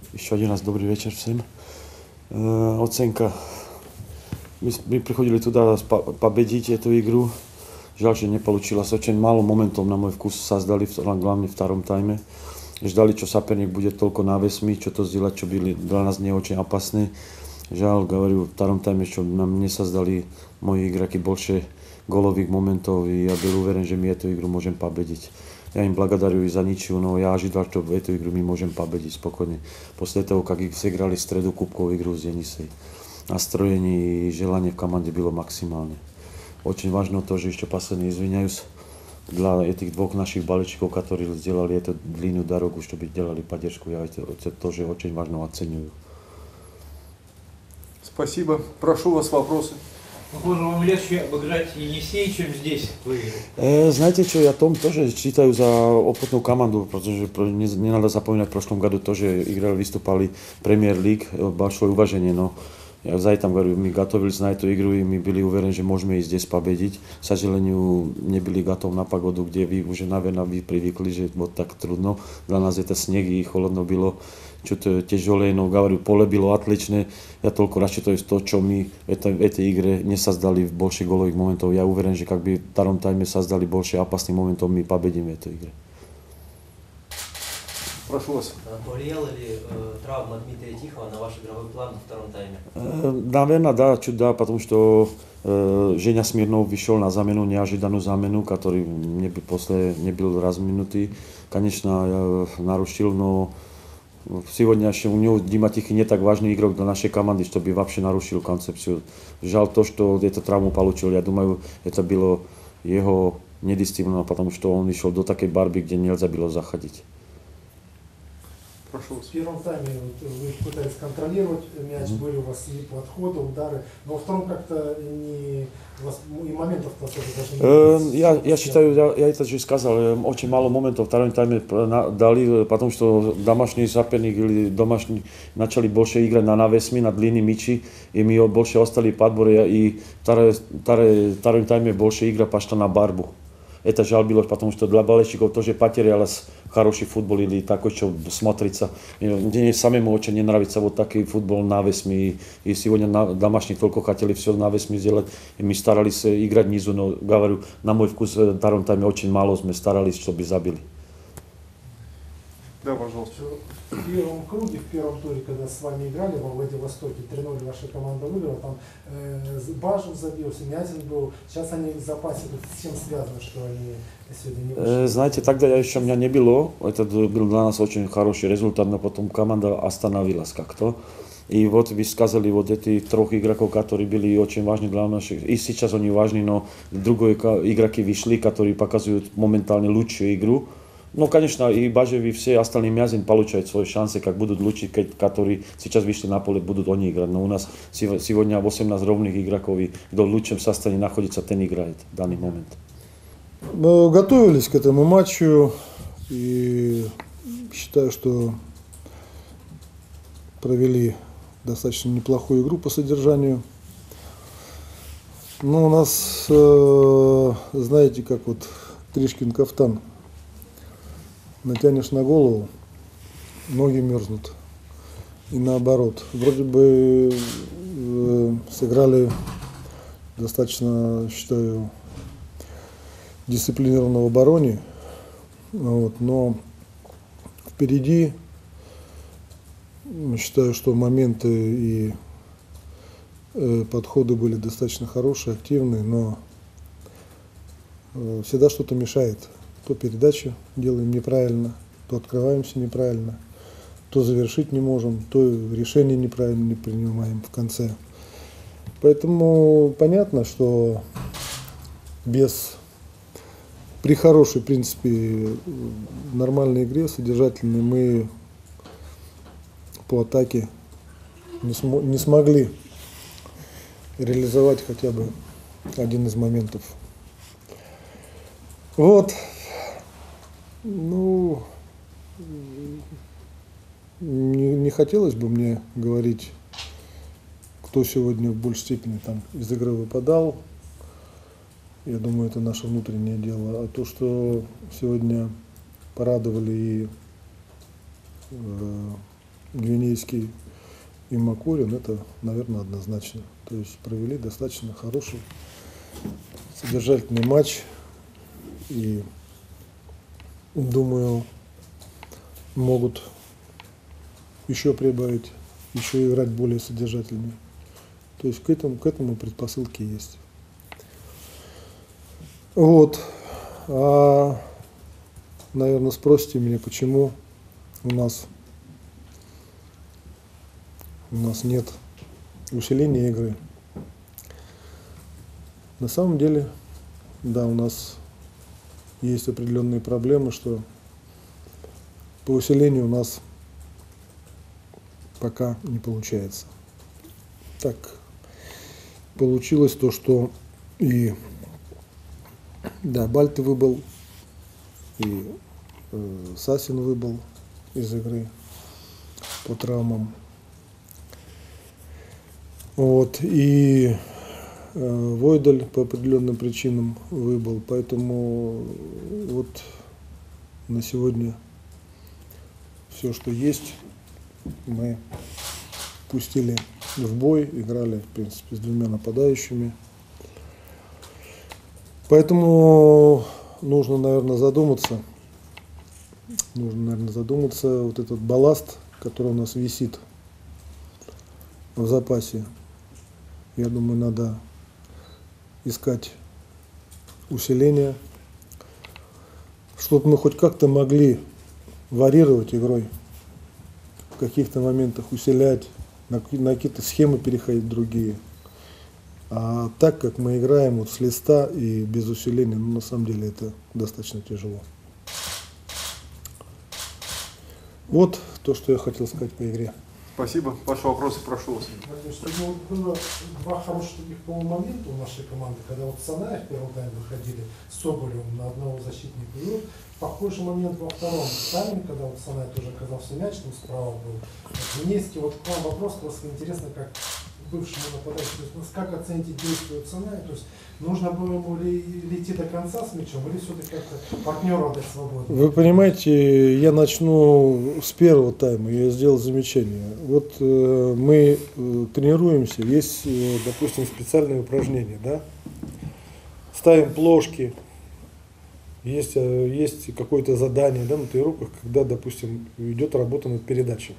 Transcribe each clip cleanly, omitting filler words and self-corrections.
Еще один раз добрый вечер всем. Оценка. Мы приходили туда победить эту игру. Жаль, že nepolučилось. Очень málo momentov na môj vkus создали, hlavne v втором тайме. Ждали, čo соперник bude toľko návesmi, čo to сделать, čo byli dla nás не очень опасны. Жаль, говорю, в втором тайме, что нам не создали мои игроки больше головых моментов, и я был уверен, že my эту игру можем победить. Я им благодарю и за ничью, но я ожидал, что в эту игру мы можем победить спокойно. После того, как их сыграли среду кубковую игру с Денисой. Настроение и желание в команде было максимальное. Очень важно тоже, еще последний, извиняюсь, для этих двух наших болельщиков, которые сделали эту длинную дорогу, чтобы делали поддержку. Я это тоже очень важно оцениваю. Спасибо. Прошу вас вопросы. Похоже, вам легче обыграть Енисей, чем здесь выиграть. Знаете что, я том тоже считаю за опытную команду, потому что не надо запоминать, в прошлом году тоже играли, выступали премьер-лиг, большое уважение, но я за это говорю, мы готовились на эту игру и мы были уверены, что можем и здесь победить. К сожалению, не были готовы на погоду, где вы уже, наверное, вы привыкли, что вот так трудно. Для нас это снег и холодно было. Что-то тяжелее, но говорю, поле было отличné. Я только рассчитываю то, что мы в этой игре не создали больше головых моментов. Я уверен, že как бы в втором тайме создали больше опасных моментов, мы победим в этой игре. Прошу вас. Повлияла ли травма Дмитрия Тихого на ваш игровой план во втором тайме? Наверное, да, чуть да, потому что Женя Смирнов вышел на замену, неожиданную замену, который после не был разминутый. Конечно, я нарушил, но сегодня у него Дима Тихий не так важный игрок для нашей команды, чтобы вообще нарушил концепцию. Жаль то, что эту травму получил. Я думаю, это было его недисциплина, потому что он шел до такой борьбы, где нельзя было заходить. Прошу вас. В первом тайме вы пытались контролировать мяч, были у вас и подходы, удары, но во втором как-то у вас и моментов-то даже не было. Я считаю, я это же сказал, очень мало моментов в втором тайме дали, потому что домашний соперник или домашний начали больше играть на навесми, на длинные мячи, и мы больше остали подборе, и втором тайме больше игра пошла на борьбу. Это жаль было, потому что для болельщиков тоже потерялось хороший футбол или такой, что смотрится. Мне самому очень не нравится вот такой футбол на весьме. И сегодня домашние только хотели все на весьме сделать. И мы старались играть низу, но говорю, на мой вкус в втором тайме очень мало мы старались, чтобы забили. Да, пожалуйста. В первом круге, в первом туре, когда с вами играли во Владивостоке, 3-0 ваша команда выиграла, там Бажев забился, Мязин был, сейчас они в запасе, с чем связано, что они сегодня не вышли? Знаете, тогда еще у меня не было, это был для нас очень хороший результат, но потом команда остановилась как-то. И вот вы сказали, вот эти трех игроков, которые были очень важны для наших, и сейчас они важны, но другие игроки вышли, которые показывают моментально лучшую игру. Ну, конечно, и Бажев, и все остальные Мязин получают свои шансы, как будут лучше, которые сейчас вышли на поле, будут они играть. Но у нас сегодня 18 ровных игроков, и кто в лучшем состоянии находится, ten играет в данный момент. Мы готовились к этому матчу, и считаю, что провели достаточно неплохую игру по содержанию. Но у нас, знаете, как вот Тришкин кафтан. Натянешь на голову, ноги мерзнут. И наоборот. Вроде бы сыграли достаточно, считаю, дисциплинированно в обороне. Вот, но впереди, считаю, что моменты и подходы были достаточно хорошие, активные, но всегда что-то мешает. То передачу делаем неправильно, то открываемся неправильно, то завершить не можем, то решение неправильно не принимаем в конце. Поэтому понятно, что при хорошей, в принципе, нормальной игре, содержательной, мы по атаке не смогли реализовать хотя бы один из моментов. Вот. Ну, не хотелось бы мне говорить, кто сегодня в большей степени там из игры выпадал. Я думаю, это наше внутреннее дело. А то, что сегодня порадовали и Гвинейский и Макурин, это, наверное, однозначно. То есть провели достаточно хороший, содержательный матч. И, думаю, могут еще прибавить, еще играть более содержательнее. То есть к этому предпосылки есть. Вот. Наверное, спросите меня, почему у нас нет усиления игры. На самом деле, да, у нас есть определенные проблемы, что по усилению у нас пока не получается. Так получилось то, что и да, Бальты выбыл, и Сасин выбыл из игры по травмам. Вот, и Войдаль по определенным причинам выбыл, поэтому вот на сегодня все, что есть, мы пустили в бой, играли, в принципе, с двумя нападающими. Поэтому нужно, наверное, задуматься, вот этот балласт, который у нас висит в запасе. Я думаю, надо искать усиление, чтобы мы хоть как-то могли варьировать игрой, в каких-то моментах усилять, на какие-то схемы переходить в другие. А так как мы играем вот с листа и без усиления, ну, на самом деле это достаточно тяжело. Вот то, что я хотел сказать по игре. Спасибо. Ваши вопросы, прошу вас. Сегодня было два хороших таких, по-моему, момента у нашей команды, когда вот Санаев в первом тайме выходили с Соболевым на одного защитника. И вот похожий момент во втором тайме, когда вот Санаев тоже оказался мяч, там справа был Гвинейский. Вот к вам вопрос, просто интересно, как бывшему нападающему, то есть, как оцените действия Санаева, то есть нужно было ему идти до конца с мячом, или все-таки как-то партнеру отдать свободу? Вы понимаете, я начну с первого тайма, я сделал замечание. Вот мы тренируемся, есть, допустим, специальные упражнения, да? Ставим плошки, есть какое-то задание, да, на тренировках, когда, допустим, идет работа над передачами.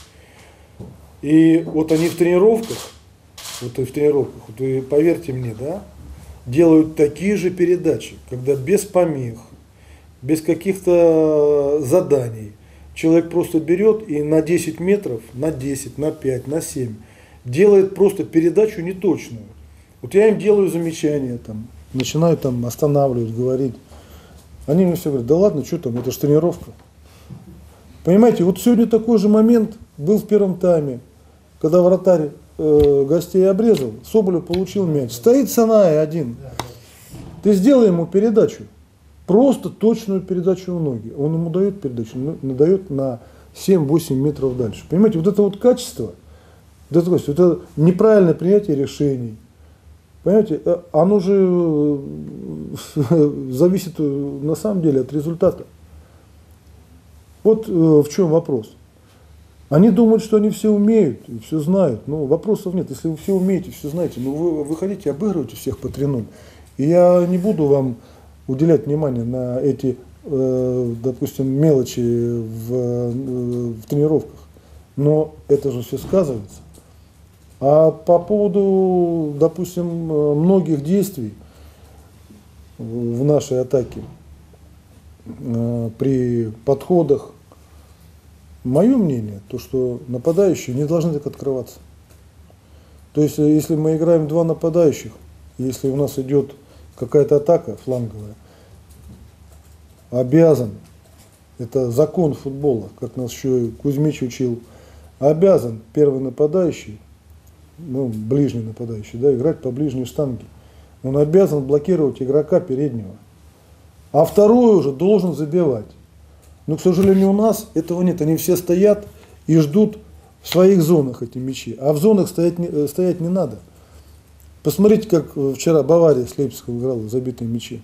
И вот они в тренировках, вот вы поверьте мне, да, делают такие же передачи, когда без помех, без каких-то заданий, человек просто берет и на 10 метров, на 10, на 5, на 7 делает просто передачу неточную. Вот я им делаю замечания, там, начинаю там останавливать, говорить. Они мне все говорят, да ладно, что там, это же тренировка. Понимаете, вот сегодня такой же момент был в первом тайме, когда вратарь гостей обрезал, Соболев получил мяч. Стоит Санай один. Ты сделай ему передачу. Просто точную передачу в ноги. Он ему дает передачу, но дает на 7-8 метров дальше. Понимаете, вот это вот качество, это неправильное принятие решений. Понимаете, оно же зависит на самом деле от результата. Вот в чем вопрос. Они думают, что они все умеют и все знают, но вопросов нет. Если вы все умеете, все знаете, ну вы выходите, обыгрываете всех по 3-0. И я не буду вам уделять внимание на эти, допустим, мелочи в тренировках, но это же все сказывается. А по поводу, допустим, многих действий в нашей атаке, при подходах, мое мнение, то что нападающие не должны так открываться. То есть, если мы играем два нападающих, если у нас идет какая-то атака фланговая, обязан, это закон футбола, как нас еще и Кузьмич учил, обязан первый нападающий, ну, ближний нападающий, да, играть по ближней штанге. Он обязан блокировать игрока переднего. А второй уже должен забивать. Но, к сожалению, у нас этого нет. Они все стоят и ждут в своих зонах эти мячи. А в зонах стоять не надо. Посмотрите, как вчера Бавария с Лейпцигом играла забитые мячи.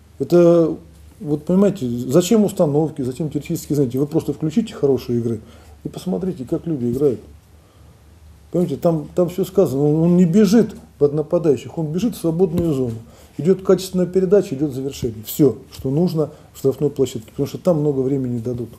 Это, вот понимаете, зачем установки, зачем теоретические занятия? Вы просто включите хорошие игры. И посмотрите, как люди играют. Понимаете, там все сказано. Он не бежит под нападающих, он бежит в свободную зону. Идет качественная передача, идет завершение. Все, что нужно в штрафной площадке, потому что там много времени не дадут.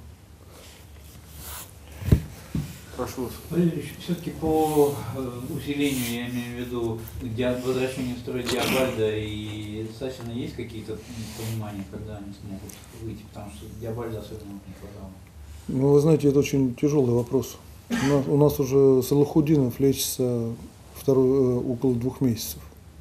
Прошу вас. Валерьевич, все-таки по усилению, я имею в виду возвращению в строй Диабальда и Сасина, есть какие-то понимания, когда они смогут выйти? Потому что Диабальда особенно не хватало. Ну, вы знаете, это очень тяжелый вопрос. У нас уже Салахудинов лечится около 2 месяцев.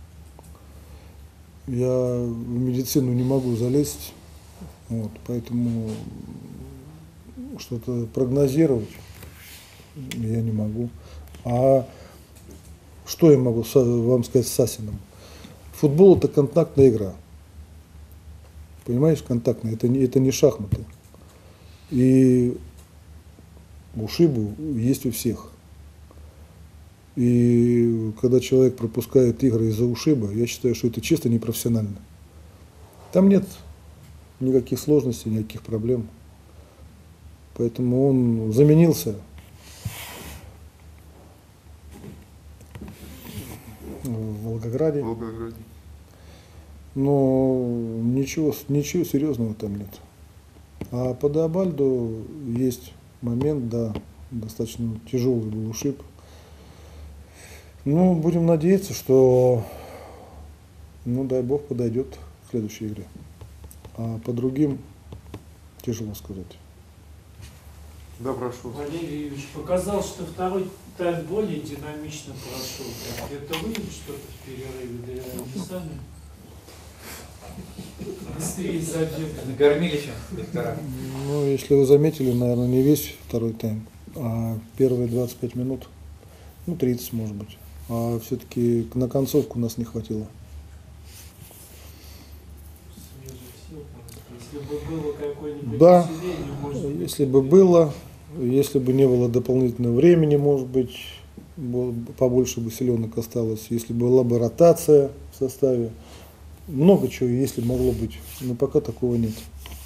Я в медицину не могу залезть, вот, поэтому что-то прогнозировать я не могу. А что я могу вам сказать с Сасиным? Футбол — это контактная игра. Понимаешь, контактная, это не шахматы. И ушибы есть у всех. И когда человек пропускает игры из-за ушиба, я считаю, что это чисто непрофессионально. Там нет никаких сложностей, никаких проблем. Поэтому он заменился в Волгограде. Но ничего серьезного там нет. А по Диабальду есть момент, да, достаточно тяжелый был ушиб. Ну, будем надеяться, что, ну, дай бог, подойдет в следующей игре. А по другим тяжело сказать. Да, прошу. Валерий Юрьевич показал, что второй тайм более динамично прошел. Это выйдет что-то в перерыве, да они сами быстрее забегали. Накормили чем доктора? Ну, если вы заметили, наверное, не весь второй тайм, а первые 25 минут, ну, 30, может быть. А все-таки на концовку нас не хватило. Если бы было какое-нибудь Да, усиление, может быть, если бы было, если бы не было дополнительного времени, может быть, побольше бы селенок осталось, если была бы ротация в составе, много чего, если могло быть, но пока такого нет.